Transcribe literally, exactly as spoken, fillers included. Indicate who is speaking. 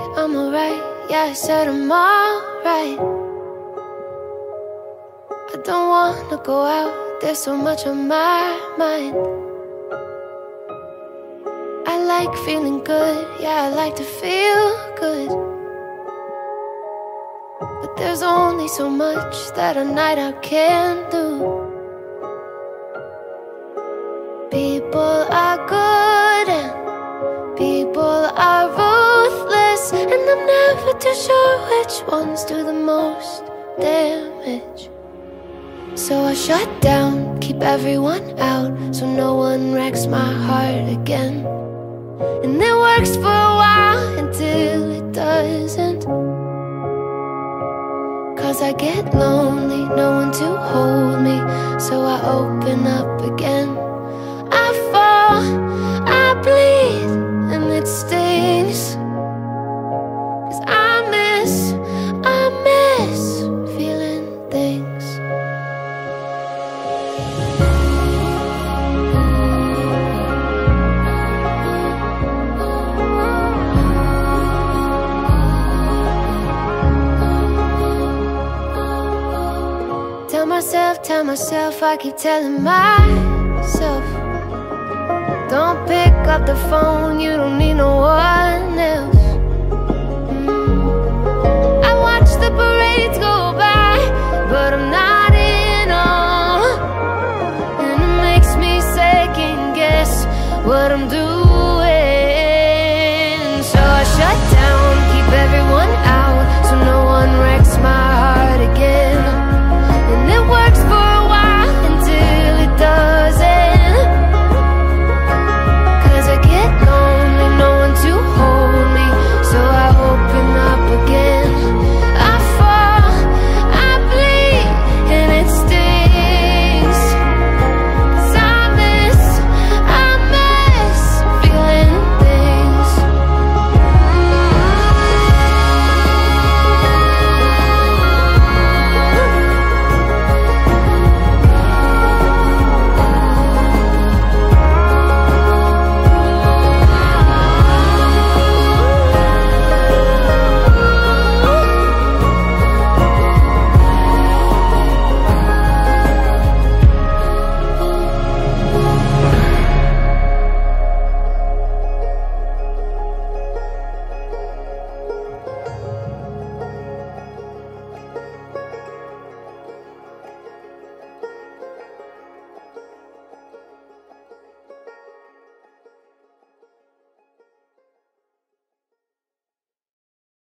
Speaker 1: I'm alright. Yeah, I said I'm alright. I don't wanna go out, there's so much on my mind. I like feeling good, yeah, I like to feel good. But there's only so much that a night out can do. People are good and people are ruthless, and I'm never too sure which ones do the most damage. So I shut down, keep everyone out, so no one wrecks my heart again. And it works for a while until it doesn't. Cause I get lonely, no one to hold me, so I open up again. I fall, I bleed, and it stings. Cause I miss, I miss feeling things. Tell myself, tell myself, I keep telling myself, don't pick up the phone, you don't need no one else. mm. I watch the parades go by, but I'm not in on. And it makes me second guess what I'm doing. So I shut down, keep everyone out, so no one wrecks my